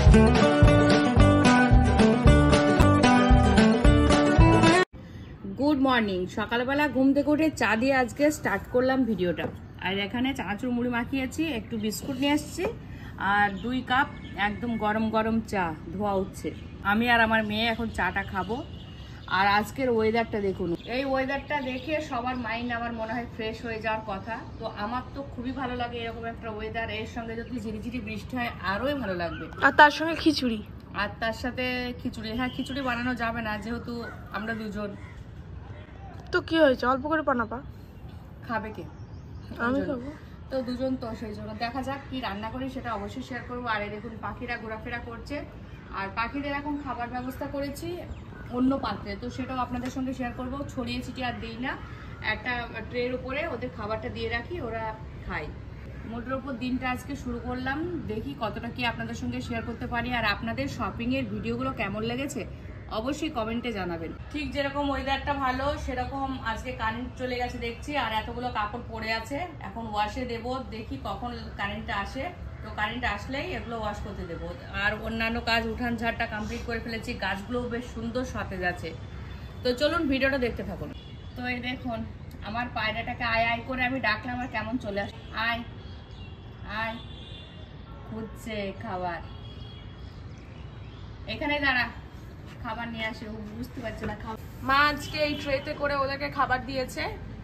Good morning. সকালবেলা ঘুম থেকে উঠে চা দিয়ে আজকে স্টার্ট করলাম ভিডিওটা। আর এখানে চানাচুর মুড়ি মাখিয়েছি, একটু বিস্কুট নিয়ে এসেছি আর 2 কাপ একদম গরম গরম চা ধোয়া উঠছে। আমি আর আমার মেয়ে এখন চাটা খাবো। আর আজকের ওয়েদারটা দেখুন, এই ওয়েদারটা দেখে সবার মাইন্ড আমার মনে হয় ফ্রেশ হয়ে যাওয়ার কথা। তো আমার তো খুবই ভালো লাগে এরকম একটা ওয়েদার। এর সঙ্গে যদি ঝিরিঝিরি বৃষ্টি হয় আরোই ভালো লাগবে। আর তার সঙ্গে খিচুড়ি, আর তার সাথে খিচুড়ি। হ্যাঁ, খিচুড়ি বানানো যাবে না যেহেতু আমরা দুজন। তো কি হয়েছে, অল্প করে বানাবা। খাবে কে? আমি খাবো। তো দুজন, তো সেই জন্য দেখা যাক কি রান্না করি সেটা অবশ্যই শেয়ার করবো। আর এই দেখুন পাখিরা ঘোরাফেরা করছে। আর পাখিদের এখন খাবার ব্যবস্থা করেছি অন্য পাত্রে, তো সেটাও আপনাদের সঙ্গে শেয়ার করবো। ছড়িয়ে ছিটিয়ে আর দিই না, একটা ট্রের উপরে ওদের খাবারটা দিয়ে রাখি, ওরা খায়। মোটের উপর দিনটা আজকে শুরু করলাম, দেখি কতটা কি আপনাদের সঙ্গে শেয়ার করতে পারি। আর আপনাদের শপিংয়ের ভিডিওগুলো কেমন লেগেছে অবশ্যই কমেন্টে জানাবেন। ঠিক যেরকম ওয়েদারটা ভালো সেরকম আজকে কারেন্ট চলে গেছে দেখছি। আর এতগুলো কাপড় পড়ে আছে, এখন ওয়াশে দেব, দেখি কখন কারেন্টটা আসে। তো কারেন্ট আসলেই এগুলো ওয়াশ করতে দেবো। আর অন্যান্য কাজ উঠান ঝাড়টা কমপ্লিট করে ফেলেছি, গাছগুলো বেশ সুন্দর সতেজ আছে। তো চলুন ভিডিওটা দেখতে থাকুন। তো এই দেখুন আমার পায়রাটাকে আয় আয় করে আমি ডাকলাম আর কেমন চলে আসে। আয় আয়, খুঁজছে খাবার। এখানে দাঁড়া, খাবার নিয়ে আসে। ও বুঝতে পারছে না খাবার। মা আজকে এই ট্রেতে করে ওদেরকে খাবার দিয়েছে,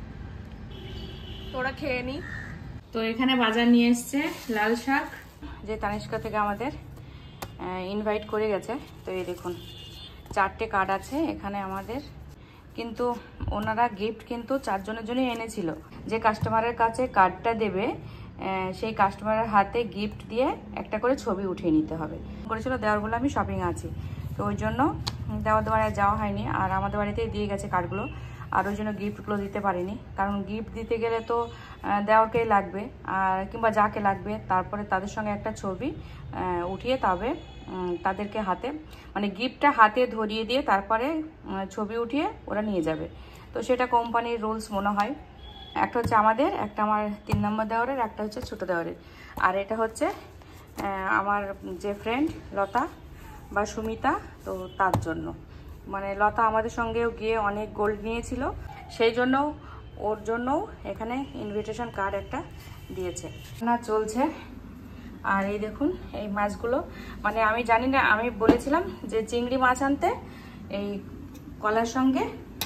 তোরা খেয়ে নি। তো এখানে বাজার নিয়ে এসছে লাল শাক, যে তানিষ্কা থেকে আমাদের ইনভাইট করে গেছে। তো এই দেখুন 4টে কার্ড আছে এখানে আমাদের, কিন্তু ওনারা গিফট কিন্তু 4 জনের জন্যই এনেছিল। যে কাস্টমারের কাছে কার্ডটা দেবে সেই কাস্টমারের হাতে গিফট দিয়ে একটা করে ছবি উঠিয়ে নিতে হবে করেছিল। দেওয়ার বলে আমি শপিং আছি, তো ওই জন্য দেওয়ার বাড়ি যাওয়া হয়নি। আর আমাদের বাড়িতেই দিয়ে গেছে কার্ডগুলো, আর ওই জন্য গিফটগুলো দিতে পারিনি। কারণ গিফট দিতে গেলে তো দেওয়ারকেই লাগবে আর কিংবা যাকে লাগবে, তারপরে তাদের সঙ্গে একটা ছবি উঠিয়ে তবে তাদেরকে হাতে মানে গিফটটা হাতে ধরিয়ে দিয়ে তারপরে ছবি উঠিয়ে ওরা নিয়ে যাবে। তো সেটা কোম্পানির রুলস মনে হয়। একটা হচ্ছে আমাদের, একটা আমার 3 নম্বর দেওয়ারের, একটা হচ্ছে ছোটো দেওয়ারের। আর এটা হচ্ছে আমার যে ফ্রেন্ড লতা বা সুমিতা, তো তার জন্য। মানে লতা আমাদের সঙ্গেও গিয়ে অনেক গোল্ড নিয়েছিল, সেই জন্য ওর জন্যও এখানে ইনভিটেশন কার্ড একটা দিয়েছে না চলছে। আর এই দেখুন এই মাছগুলো, মানে আমি জানি না, আমি বলেছিলাম যে চিংড়ি মাছ আনতে এই কলার সঙ্গে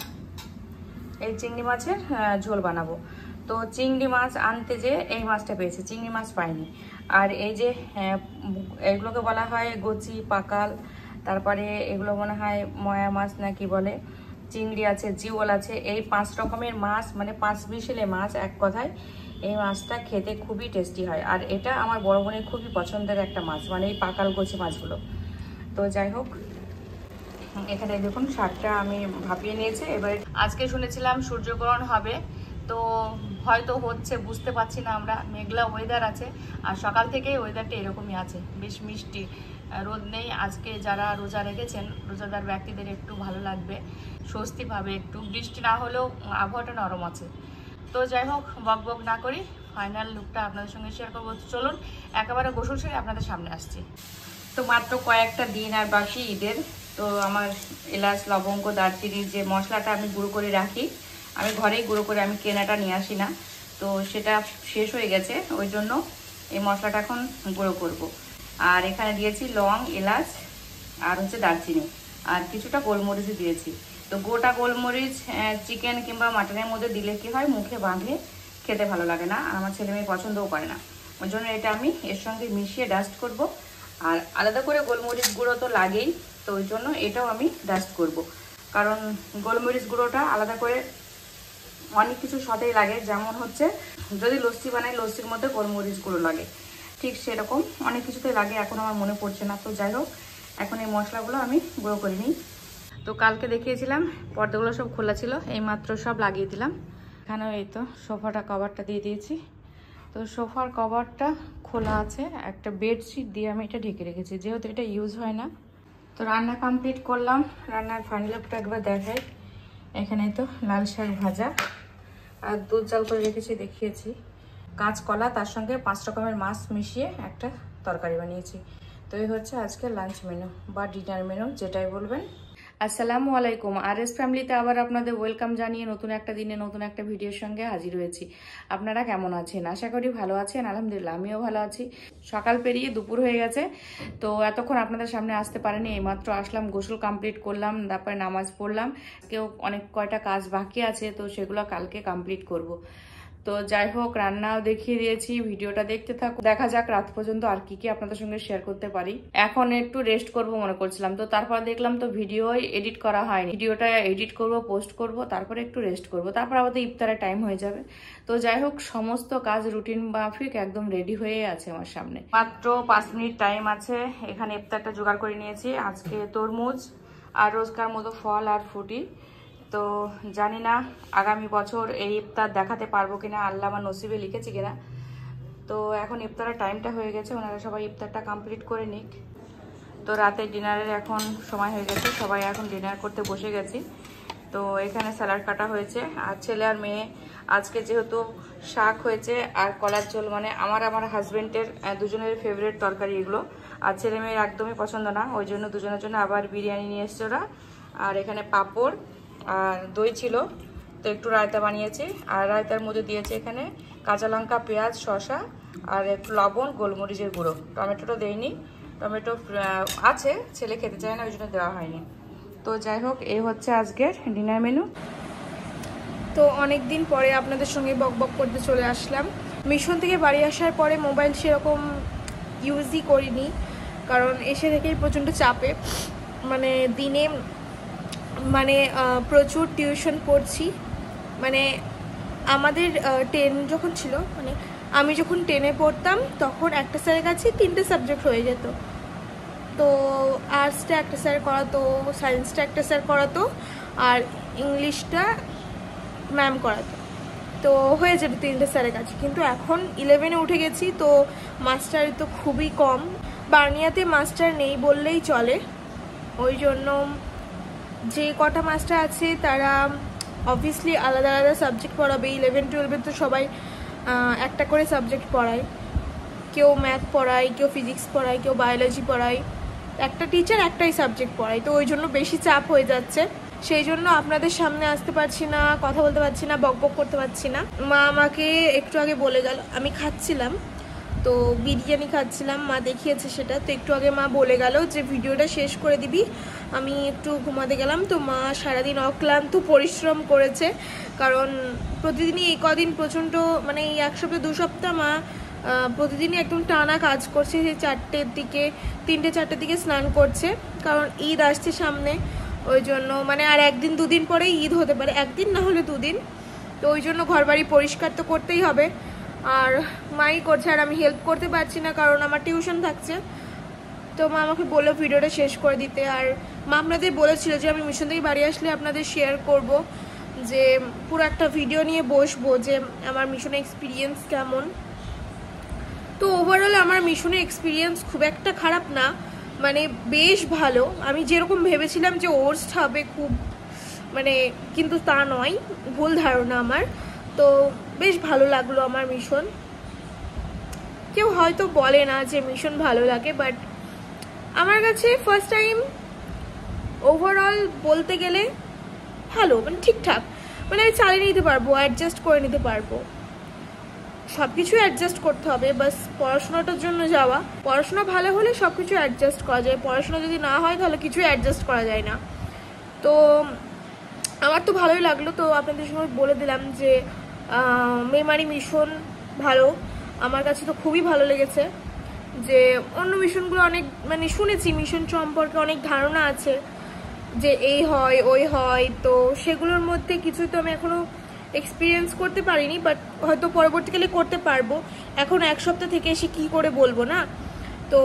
এই চিংড়ি মাছের ঝোল বানাবো। তো চিংড়ি মাছ আনতে যে এই মাছটা পেয়েছি, চিংড়ি মাছ পাইনি। আর এই যে এগুলোকে বলা হয় গচি পাকাল, তারপরে এগুলো মনে হয় ময়া মাছ না কি বলে, চিংড়ি আছে, জিওল আছে। এই 5 রকমের মাছ, মানে 5 বিশেলে মাছ এক কথায়। এই মাছটা খেতে খুবই টেস্টি হয়। আর এটা আমার বড় বোনের খুবই পছন্দের একটা মাছ, মানে এই পাকাল গচি মাছগুলো। তো যাই হোক, এখানে দেখুন শাকটা আমি ভাপিয়ে নিয়েছি। এবার আজকে শুনেছিলাম সূর্যগ্রহণ হবে, তো হয়তো হচ্ছে, বুঝতে পারছি না আমরা। মেঘলা ওয়েদার আছে আর সকাল থেকেই ওয়েদারটা এরকমই আছে, বেশ মিষ্টি, রোদ নেই। আজকে যারা রোজা রেখেছেন, রোজাদার ব্যক্তিদের একটু ভালো লাগবে, স্বস্তি পাবে একটু। বৃষ্টি না হলেও আবহাওয়াটা নরম আছে। তো যাই হোক, বক বক না করি, ফাইনাল লুকটা আপনাদের সঙ্গে শেয়ার করবো। চলুন একেবারে গোসল সেরে আপনাদের সামনে আসছি। তো মাত্র কয়েকটা দিন আর বাকি ঈদের। তো আমার এলাচ লবঙ্গ দারচিনির যে মশলাটা আমি গুঁড়ো করে রাখি, আমি ঘরেই গুঁড়ো করে, আমি কেনাটা নিয়ে আসি না। তো সেটা শেষ হয়ে গেছে, ওই জন্য এই মশলাটা এখন গুঁড়ো করব। আর এখানে দিয়েছি লং, এলাচ আর হচ্ছে দারচিনি, আর কিছুটা গোলমরিচও দিয়েছি। তো গোটা গোলমরিচ চিকেন কিংবা মাটনের মধ্যে দিলে কি হয়, মুখে বাঁধে, খেতে ভালো লাগে না, আর আমার ছেলে মেয়ে পছন্দও করে না। ওই জন্য এটা আমি এর সঙ্গে মিশিয়ে ডাস্ট করব। আর আলাদা করে গোলমরিচ গুঁড়ো তো লাগেই, তো ওই জন্য এটাও আমি ডাস্ট করব। কারণ গোলমরিচ গুঁড়োটা আলাদা করে অনেক কিছুর সাথেই লাগে, যেমন হচ্ছে যদি লস্যি বানাই, লস্যির মধ্যে গোলমরিচ গুঁড়ো লাগে, ঠিক সেরকম অনেক কিছুতেই লাগে। এখন আমার মনে পড়ছে না। তো যাই হোক, এখন এই মশলাগুলো আমি গুঁড়ো করে নিই। তো কালকে দেখিয়েছিলাম পর্দাগুলো সব খোলা ছিল, এই মাত্র সব লাগিয়ে দিলাম। এখানেও এই তো সোফাটা কভারটা দিয়ে দিয়েছি। তো সোফার কভারটা খোলা আছে, একটা বেডশিট দিয়ে আমি এটা ঢেকে রেখেছি, যেহেতু এটা ইউজ হয় না। তো রান্না কমপ্লিট করলাম, রান্নার ফাইনাল লুকটা একবার দেখাই। এখানে তো লাল শাক ভাজা আর দুধ জাল করে রেখেছি, দেখিয়েছি। কাঁচকলা, তার সঙ্গে 5 রকমের মাছ মিশিয়ে একটা তরকারি বানিয়েছি। তো এই হচ্ছে আজকে লাঞ্চ মেনু বা ডিনার মেনু, যেটাই বলবেন। আসসালামু আলাইকুম, আরএস ফ্যামিলিতে আবার আপনাদের ওয়েলকাম জানিয়ে নতুন একটা দিনে নতুন একটা ভিডিওর সঙ্গে হাজির হয়েছি। আপনারা কেমন আছেন? আশা করি ভালো আছেন। আলহামদুলিল্লাহ আমিও ভালো আছি। সকাল পেরিয়ে দুপুর হয়ে গেছে, তো এতক্ষণ আপনাদের সামনে আসতে পারেনি। এইমাত্র আসলাম, গোসল কমপ্লিট করলাম, তারপরে নামাজ পড়লাম। কেউ অনেক কয়টা কাজ বাকি আছে, তো সেগুলো কালকে কমপ্লিট করব। তো যাই হোক, রান্নাও দেখিয়ে দিয়েছি, ভিডিওটা দেখতে থাকুন। দেখা যাক রাত পর্যন্ত আর কি আপনাদের সঙ্গে শেয়ার করতে পারি। এখন একটু রেস্ট করব মনে করছিলাম, তো তারপর দেখলাম তো ভিডিও এডিট করা হয়নি। ভিডিওটা এডিট করব, পোস্ট করব, তারপরে একটু রেস্ট করব, তারপর আবার ইফতারের টাইম হয়ে যাবে। তো যাই হোক, সমস্ত কাজ রুটিন মাফিক একদম রেডি হয়ে আছে আমার সামনে। মাত্র 5 মিনিট টাইম আছে। এখানে ইফতারটা জোগাড় করে নিয়েছি। আজকে তরমুজ আর রোজকার মতো ফল আর ফ্রুটি। তো জানি না আগামী বছর এই ইফতার দেখাতে পারবো কিনা, আল্লাহ আমার নসিবে লিখেছি কিনা। তো এখন ইফতারের টাইমটা হয়ে গেছে, ওনারা সবাই ইফতারটা কমপ্লিট করে নিক। তো রাতে ডিনারের এখন সময় হয়ে গেছে, সবাই এখন ডিনার করতে বসে গেছি। তো এখানে স্যালাড কাটা হয়েছে, আর ছেলে আর মেয়ে আজকে যেহেতু শাক হয়েছে আর কলার ঝোল, মানে আমার হাজবেন্ডের দুজনের ফেভারিট তরকারি এগুলো, আর ছেলে মেয়ের একদমই পছন্দ না, ওই জন্য দুজনের জন্য আবার বিরিয়ানি নিয়ে এসছে ওরা। আর এখানে পাঁপড় আর দই ছিল, তো একটু রায়তা বানিয়েছি। আর রায়তার মধ্যে দিয়েছে এখানে কাঁচা লঙ্কা, পেঁয়াজ, শসা আর একটু লবণ, গোলমরিচের গুঁড়ো। টমেটোটা দেয়নি, টমেটো আছে, ছেলে খেতে চায় না, ওই জন্য দেওয়া হয়নি। তো যাই হোক, এই হচ্ছে আজকের ডিনার মেনু। তো অনেক দিন পরে আপনাদের সঙ্গে বকবক করতে চলে আসলাম। মিশন থেকে বাড়ি আসার পরে মোবাইল সেরকম ইউজই করিনি, কারণ এসে থেকেই প্রচণ্ড চাপে, মানে দিনে প্রচুর টিউশন পড়ছি। মানে আমাদের 10 যখন ছিল, মানে আমি যখন 10-এ পড়তাম তখন একটা স্যারের কাছে 3টে সাবজেক্ট হয়ে যেত। তো আর্টসটা একটা স্যার করাতো, সায়েন্সটা একটা স্যার করাতো, আর ইংলিশটা ম্যাম করাতো। তো হয়ে যেত 3টে স্যারের কাছে। কিন্তু এখন 11-এ উঠে গেছি, তো মাস্টার তো খুবই কম। বার্নিয়াতে মাস্টার নেই বললেই চলে, ওই জন্য যে কটা মাস্টার আছে তারা অবভিয়াসলি আলাদা আলাদা সাবজেক্ট পড়াবে। 11-12-এ তো সবাই একটা করে সাবজেক্ট পড়ায়, কেউ ম্যাথ পড়ায়, কেউ ফিজিক্স পড়ায়, কেউ বায়োলজি পড়ায়। একটা টিচার একটাই সাবজেক্ট পড়ায়, তো ওই জন্য বেশি চাপ হয়ে যাচ্ছে। সেই জন্য আপনাদের সামনে আসতে পারছি না, কথা বলতে পারছি না, বকবক করতে পারছি না। মা আমাকে একটু আগে বলে গেল, আমি খাচ্ছিলাম তো বিরিয়ানি খাচ্ছিলাম, মা দেখিয়েছে সেটা। তো একটু আগে মা বলে গেল যে ভিডিওটা শেষ করে দিবি, আমি একটু ঘুমাতে গেলাম। তো মা সারাদিন অক্লান্ত পরিশ্রম করেছে, কারণ প্রতিদিনই এই কদিন প্রচণ্ড, মানে এই 1 সপ্তাহ 2 সপ্তাহ মা প্রতিদিনই একদম টানা কাজ করছে। সেই 3টে-4টের দিকে স্নান করছে, কারণ ঈদ আসছে সামনে, ওই জন্য। মানে আর 1 দিন 2 দিন পরেই ঈদ হতে পারে, 1 দিন না হলে 2 দিন। তো ওই জন্য ঘর বাড়ি পরিষ্কার তো করতেই হবে, আর মাই করছে, আর আমি হেল্প করতে পারছি না কারণ আমার টিউশন থাকছে। তো মা আমাকে বললো ভিডিওটা শেষ করে দিতে। আর মা আপনাদের বলেছিল যে আমি মিশন থেকে বাড়ি আসলে আপনাদের শেয়ার করব, যে পুরো একটা ভিডিও নিয়ে বসবো যে আমার মিশনে এক্সপিরিয়েন্স কেমন। তো ওভারঅল আমার মিশনে এক্সপিরিয়েন্স খুব একটা খারাপ না, মানে বেশ ভালো। আমি যেরকম ভেবেছিলাম যে ওর্স্ট হবে খুব, মানে কিন্তু তা নয়, ভুল ধারণা আমার। তো বেশ ভালো লাগলো আমার মিশন। কেউ হয়তো বলে না যে মিশন ভালো লাগে, বাট আমার কাছে ফার্স্ট টাইম ওভারঅল বলতে গেলে ভালো, মানে ঠিকঠাক, মানে আমি চালিয়ে নিতে পারবো, অ্যাডজাস্ট করে নিতে পারবো। সব কিছু অ্যাডজাস্ট করতে হবে, বাস পড়াশোনাটার জন্য যাওয়া। পড়াশোনা ভালো হলে সব কিছু অ্যাডজাস্ট করা যায়, পড়াশোনা যদি না হয় তাহলে কিছুই অ্যাডজাস্ট করা যায় না। তো আমার তো ভালোই লাগলো। তো আপনাদের সঙ্গে বলে দিলাম যে মেমারি মিশন ভালো, আমার কাছে তো খুবই ভালো লেগেছে। যে অন্য মিশনগুলো অনেক, মানে শুনেছি মিশন সম্পর্কে অনেক ধারণা আছে যে এই হয় ওই হয়, তো সেগুলোর মধ্যে কিছু তো আমি এখনো এক্সপিরিয়েন্স করতে পারিনি, বাট হয়তো পরবর্তীকালে করতে পারবো। এখন 1 সপ্তাহ থেকে এসে কি করে বলবো না। তো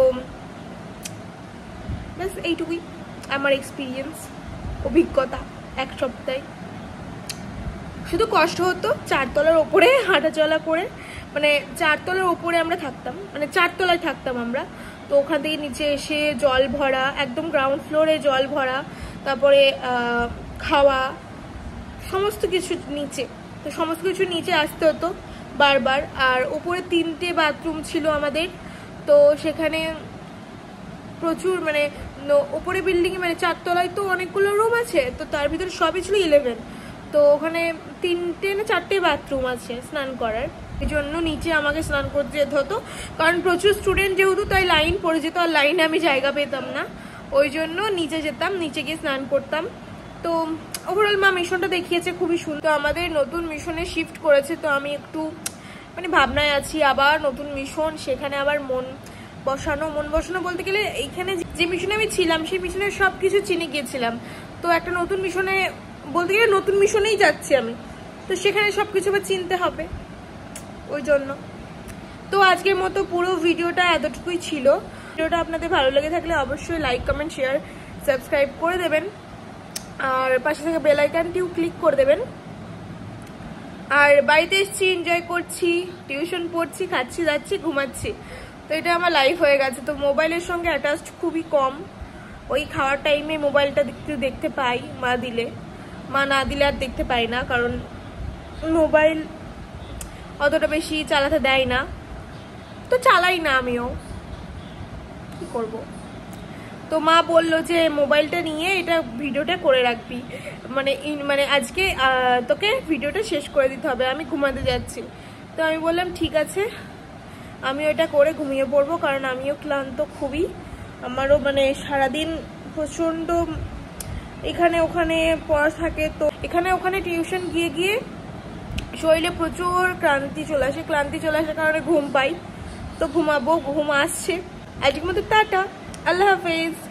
ব্যাস এইটুকুই আমার এক্সপিরিয়েন্স, অভিজ্ঞতা 1 সপ্তাহে। শুধু কষ্ট হতো 4 তলার ওপরে হাঁটা চলা করে, মানে 4 তলার ওপরে আমরা থাকতাম, মানে 4 তলায় থাকতাম আমরা। তো ওখান থেকে নিচে এসে জল ভরা, একদম গ্রাউন্ড ফ্লোরে জল ভরা, তারপরে খাওয়া, সমস্ত কিছু নিচে। তো সমস্ত কিছু নিচে আসতে হতো বারবার। আর উপরে 3টে বাথরুম ছিল আমাদের, তো সেখানে প্রচুর মানে ওপরে বিল্ডিংয়ে মানে 4 তলায় তো অনেকগুলো রুম আছে, তো তার ভিতরে সবই ছিল 11। তো ওখানে 3টে না 4টে বাথরুম আছে স্নান করার, এই জন্য নিচে আমাকে স্নান করতে যেতে হতো, কারণ প্রচুর স্টুডেন্ট যেহেতু, তাই লাইন পড়ে যেত, আর লাইনে আমি জায়গা পেতাম না, ওই জন্য নিচে যেতাম, নিচে গিয়ে স্নান করতাম। তো ওভারঅল মা মিশনটা দেখিয়েছে খুবই সুন্দর। আমাদের নতুন মিশনে শিফট করেছে, তো আমি একটু মানে ভাবনায় আছি, আবার নতুন মিশন, সেখানে আবার মন বসানো বলতে গেলে এইখানে যে মিশনে আমি ছিলাম সেই মিশনের সব কিছু চিনে গিয়েছিলাম, তো একটা নতুন মিশনে বলতে গেলে নতুন মিশনেই যাচ্ছি আমি, তো সেখানে সব কিছু আবার চিনতে হবে, ওই জন্য। তো আজকের মতো পুরো ভিডিওটা এতটুকুই ছিল। ভিডিওটা আপনাদের ভালো লেগে থাকলে অবশ্যই লাইক, কমেন্ট, শেয়ার, সাবস্ক্রাইব করে দেবেন, আর পাশে থাকা বেল আইকনটিও ক্লিক করে দেবেন। আর বাড়িতে এসেছি, এনজয় করছি, টিউশন পড়ছি, খাচ্ছি, যাচ্ছি, ঘুমাচ্ছি, তো এটা আমার লাইফ হয়ে গেছে। তো মোবাইলের সঙ্গে অ্যাটাচড খুবই কম, ওই খাওয়ার টাইমে মোবাইলটা দেখতে পাই, মা না দিলে আর দেখতে পাই না, কারণ মোবাইল অতটা বেশি চালাতে দেয় না, তো চালাই না আমিও, কি করব। তো মা বললো যে মোবাইলটা নিয়ে এটা ভিডিওটা করে রাখবি, মানে আজকে তোকে ভিডিওটা শেষ করে দিতে হবে, আমি ঘুমাতে যাচ্ছি। তো আমি বললাম ঠিক আছে, আমি ওটা করে ঘুমিয়ে পড়বো, কারণ আমিও ক্লান্ত খুবই, আমারও মানে সারাদিন প্রচণ্ড এখানে ওখানে পড়া থাকে, তো এখানে ওখানে টিউশন গিয়ে শরীরে প্রচুর ক্লান্তি চলে আসার কারণে ঘুম পাই, তো ঘুমাবো, ঘুম আসছে। আজকের মতো টাটা, আল্লাহ হাফেজ।